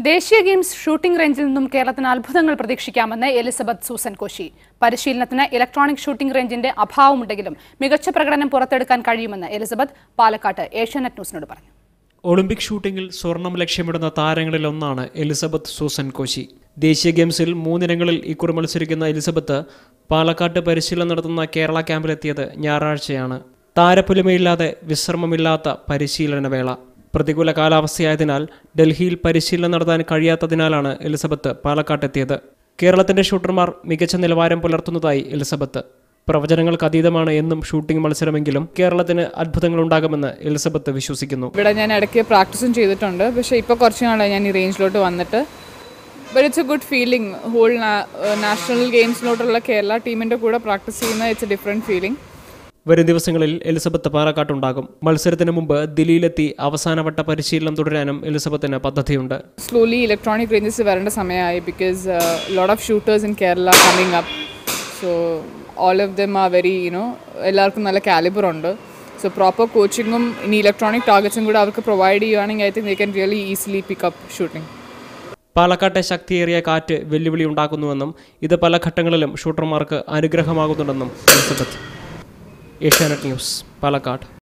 ദേശീയ games shooting റേഞ്ചിൽ നിന്നും കേരളത്തിന് അത്ഭുതങ്ങൾ പ്രതീക്ഷിക്കാമെന്ന് എലിസബത്ത് സൂസൻ കോശി. പരിശീലനത്തിന് ഇലക്ട്രോണിക് ഷൂട്ടിംഗ് റേഞ്ചിന്റെ അഭാവമുണ്ടെങ്കിലും മികച്ച പ്രകടനം പുറത്തെടുക്കാൻ കഴിയുമെന്ന് എലിസബത്ത് പാലക്കാട്ട് ഏഷ്യാനെറ്റ് ന്യൂസിനോട് പറഞ്ഞു. ഒളിമ്പിക് ഷൂട്ടിംഗിൽ സ്വർണം ലക്ഷ്യമിടുന്ന താരങ്ങളിലൊന്നാണ് എലിസബത്ത് സൂസൻ കോശി. ദേശീയ ഗെയിംസിൽ 3 ഇനങ്ങളിൽ ഇക്കുറി മത്സരിക്കുന്ന എലിസബത്ത് പാലക്കാട്ട് പരിശീലനം നടത്തുന്ന കേരള ക്യാമ്പിലെത്തിയത് ഞായറാഴ്ചയാണ്. താരപുലിമയില്ലാതെ വിശ്രമമില്ലാത്ത പരിശീലനവേള. പ്രതികൂല കാലാവസ്ഥയായതിനാൽ ഡൽഹിയിൽ പരിശീലനം നടത്താൻ കഴിയാത്തതിനാലാണ് എലിസബത്ത് പാലക്കാട്ടെത്തിയത്. കേരളത്തിന്റെ ഷൂട്ടർമാർ മികച്ച നിലവാരം പുലർത്തുന്നതായി എലിസബത്ത്. പ്രവചനങ്ങൾക്ക് അതീതമാണ് എന്നും ഷൂട്ടിംഗ് മത്സരമെങ്കിലും കേരളത്തിന് അത്ഭുതങ്ങൾ ഉണ്ടാകുമെന്ന് എലിസബത്ത് വിശ്വസിക്കുന്നു. ഇവിടെ ഞാൻ ഇടയ്ക്ക് പ്രാക്ടീസും ചെയ്തിട്ടുണ്ട്, പക്ഷേ ഇപ്പോൾ കുറച്ച് നാളായി ഞാൻ ഈ റേഞ്ചിലോട്ട് വന്നിട്ട്. But it's a good feeling. Whole national ഗെയിംസിലോട്ടുള്ള കേരള ടീമിൻ്റെ കൂടെ പ്രാക്ടീസ് ചെയ്യുന്ന ഇറ്റ്സ് എ ഡിഫറെൻറ്റ് ഫീലിംഗ്. വരും ദിവസങ്ങളിൽ എലിസബത്ത് പാലക്കാട്ടുണ്ടാകും. മത്സരത്തിന് മുമ്പ് ദില്ലിയിലെത്തി അവസാനവട്ട പരിശീലനം തുടരാനും എലിസബത്തിന് പദ്ധതിയുണ്ട്. സ്ലോലി ഇലക്ട്രോണിക് റേഞ്ചസ് വരേണ്ട സമയമായി, because lot of shooters in Kerala coming up. So all of them are very, എല്ലാവർക്കും നല്ല കാലിബർ ഉണ്ട്. സോ പ്രോപ്പർ കോച്ചിങ്ങും ഇനി ഇലക്ട്രോണിക് ടാർഗറ്റ്സും കൂടെ അവർക്ക് പ്രൊവൈഡ് ചെയ്യുകയാണെങ്കിൽ I think they can really easily pick up shooting. പാലക്കാട്ടെ ശക്തിയേറിയ കാറ്റ് വെല്ലുവിളി ഉണ്ടാക്കുന്നുവെന്നും ഇത് പല ഘട്ടങ്ങളിലും ഷൂട്ടർമാർക്ക് അനുഗ്രഹമാകുന്നുണ്ടെന്നും എലിസബത്ത്. ഏഷ്യാനെറ്റ് ന്യൂസ്, പാലക്കാട്.